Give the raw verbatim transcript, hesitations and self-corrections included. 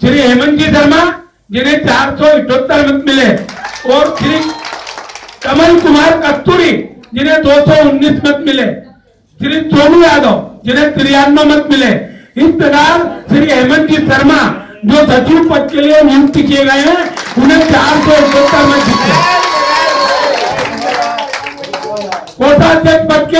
श्री हेमंत जी शर्मा जिन्हें चार सौ इठहत्तर मत मिले और श्री कमल कुमार कस्तूरी जिन्हें दो सौ उन्नीस मत मिले, श्री सोनू यादव जिन्हें तिरानवे मत मिले। इस प्रकार श्री हेमंत जी शर्मा जो सचिव पद के लिए नियुक्त किए गए हैं उन्हें चार सौ इकहत्तर मत जीते। कोषाध्यक्ष पद के